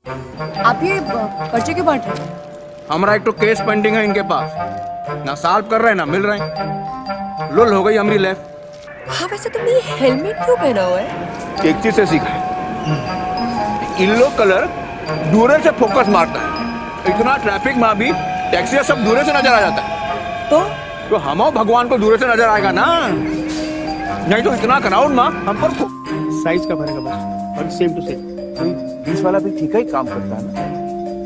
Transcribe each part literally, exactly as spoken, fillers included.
आप ये पर्चे क्यों बांट रहे हैं? हमारा एक तो केस पेंडिंग है इनके पास, ना सॉल्व कर रहे हैं ना मिल रहे हैं। लुल हो गई हमारी लाइफ। हाँ वैसे तुमने ये हेलमेट क्यों पहना हुआ है? एक चीज से सीखा है, येलो कलर दूर से फोकस मारता है। इतना ट्रैफिक में भी टैक्सी सब दूर से नजर आ जाता है। तो तो हम भगवान को दूर से नजर आएगा ना, नहीं तो इतना क्राउड में हम पर साइज का फर्क है बस, और सेम टू सेम। बीस वाला भी ठीक ही काम करता है ना।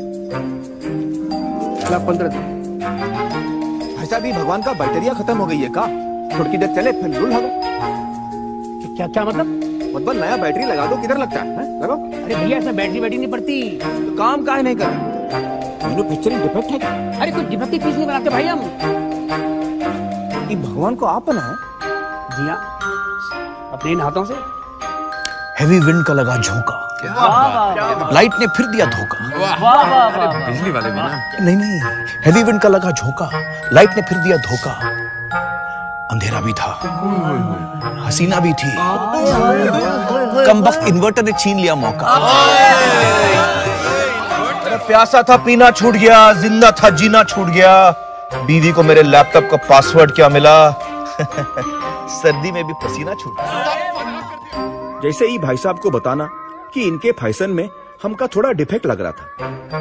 पंद्रह दिन ऐसा भी भगवान का बैटरिया खत्म हो गई है का? थोड़ी देर चले फिर लुल हो गए। क्या क्या मतलब? मतलब नया बैटरी लगा दो, किधर लगता है, है? लगाओ। अरे भैया इसमें बैटरी बैटरी नहीं पड़ती। तो काम काहे नहीं कर रहे? मैन्युफैक्चरिंग डिफेक्ट है क्या? अरे कुछ डिफेक्ट की चीज नहीं बनाते भाई हम। ये भगवान को आप बनाए? जी हाँ, अपने इन हाथों से। हेवी विंड का लगा झोंका, लाइट ने फिर दिया धोखा। बिजली वाले भी ना? नहीं नहीं, हेवी विंड का लगा झोंका, लाइट ने फिर दिया धोखा। अंधेरा भी था, हसीना भी थी, कम वक्त इन्वर्टर ने छीन लिया मौका। प्यासा था पीना छूट गया, जिंदा था जीना छूट गया। बीवी को मेरे लैपटॉप का पासवर्ड क्या मिला? सर्दी में भी पसीना छूट गया। जैसे ही भाई साहब को बताना कि इनके फैशन में हमका थोड़ा डिफेक्ट लग रहा था।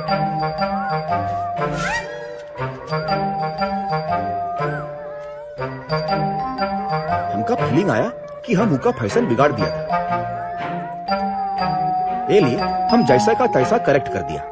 हमका फीलिंग आया कि हम उनका फैशन बिगाड़ दिया था। ये लिए हम जैसा का तैसा करेक्ट कर दिया।